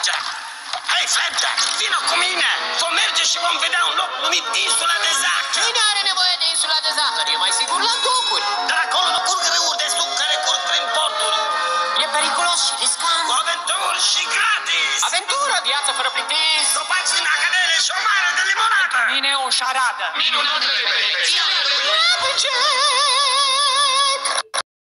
Flapjack! Hei, Flapjack, vină cu mine! Vom merge și vom vedea un loc numit Insula de Zahăr! Cine are nevoie de Insula de Zahăr? E mai sigur la docuri. Dar acolo nu curg râuri de suc care curg prin porturi. E periculos și riscant. Cu aventuri și gratis! Aventură, viață fără plictis. Copaci din acadele și o mare de limonată! Mine o șaradă. Minunatele peripeții ale lui Flapjack!